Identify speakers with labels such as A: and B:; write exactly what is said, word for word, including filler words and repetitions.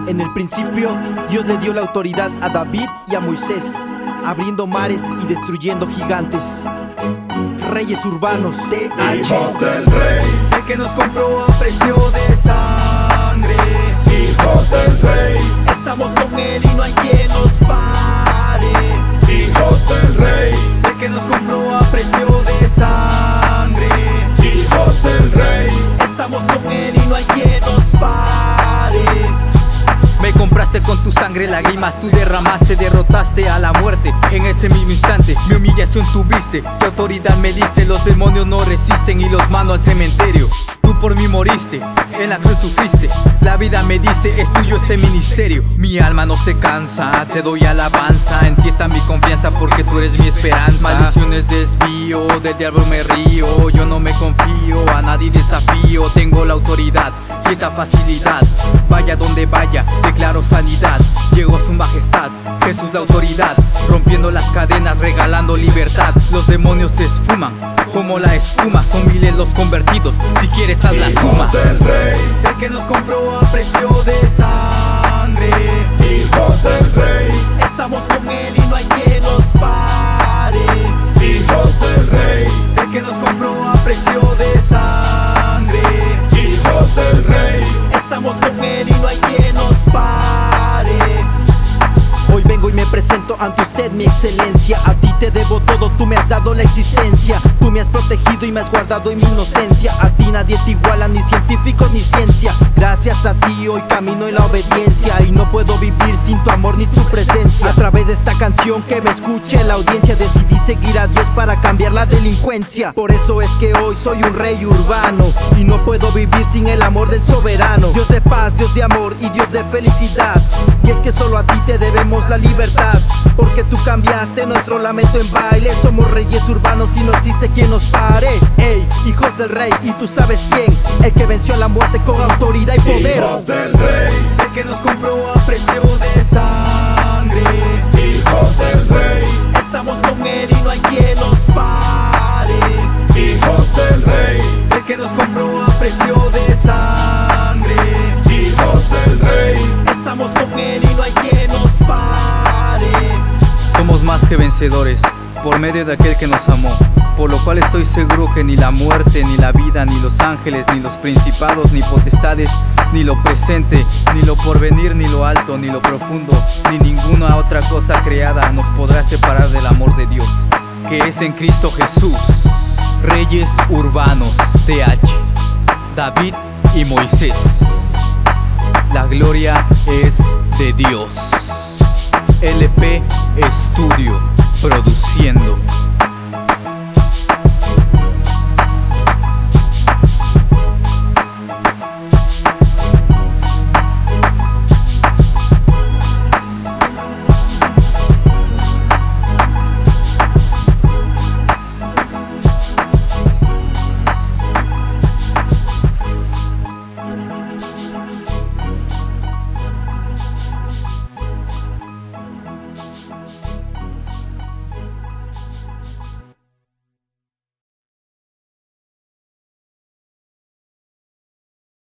A: En el principio, Dios le dio la autoridad a David y a Moisés, abriendo mares y destruyendo gigantes. Reyes urbanos de
B: Hijos del Rey,
C: el que nos compró a precio de sangre.
B: hijos del Rey,
C: Estamos con él y no hay quien nos pare.
B: hijos del Rey,
C: El que nos compró a precio de sangre.
B: hijos del Rey,
C: Estamos con él y no hay quien nos pare.
A: Me compraste con tu sangre, lágrimas tú derramaste, derrotaste a la muerte. En ese mismo instante, mi humillación tuviste, tu autoridad me diste. Los demonios no resisten y los mando al cementerio. Tú por mí moriste, en la cruz sufriste, la vida me diste, es tuyo este ministerio. Mi alma no se cansa, te doy alabanza, en ti está mi confianza porque tú eres mi esperanza. Maldiciones desvío, del diablo me río, yo no me confío, a nadie desafío. Tengo la autoridad y esa facilidad, vaya donde vaya, declaro sanidad. Llegó su majestad, Jesús la autoridad, rompiendo las cadenas, regalando libertad. Los demonios se esfuman como la espuma, son miles los convertidos, si quieres haz la suma.
B: hijos del Rey,
C: El que nos compró a precio de sangre.
B: hijos del Rey,
C: Estamos con él y no hay quien nos pare.
B: hijos del Rey,
C: El que nos compró a precio de sangre.
B: hijos del Rey,
C: Estamos con él y no hay quien nos pare.
A: Hoy vengo y me presento ante usted, mi excelencia. A ti te debo todo, tú me has dado la existencia. Tú me has protegido y me has guardado en mi inocencia. A ti nadie te iguala, ni científicos ni ciencia. Gracias a ti hoy camino en la obediencia y no puedo vivir sin tu amor ni tu presencia. A través de esta canción que me escuche la audiencia, decidí seguir a Dios para cambiar la delincuencia. Por eso es que hoy soy un rey urbano y no puedo vivir sin el amor del soberano. Dios de paz, Dios de amor y Dios de felicidad. Y es que solo a ti te debemos la libertad, porque tú cambiaste nuestro lamento en baile. Somos reyes urbanos y no existe quien nos pare. Ey, hijos del rey, y tú sabes quién, el que venció a la muerte con autoridad y poder.
B: hijos del Rey,
C: El que nos compró a precio de sangre.
B: hijos del Rey,
C: Estamos con él y no hay quien nos pare.
B: hijos del Rey,
C: El que nos compró a precio de sangre.
B: hijos del Rey,
C: Estamos con él y no hay quien nos pare.
A: Somos más que vencedores por medio de aquel que nos amó, por lo cual estoy seguro que ni la muerte, ni la vida, ni los ángeles, ni los principados, ni potestades, ni lo presente, ni lo porvenir, ni lo alto, ni lo profundo, ni ninguna otra cosa creada nos podrá separar del amor de Dios, que es en Cristo Jesús. Reyes urbanos, T H, David y Moisés. La gloria es de Dios. L P Estudio produciendo.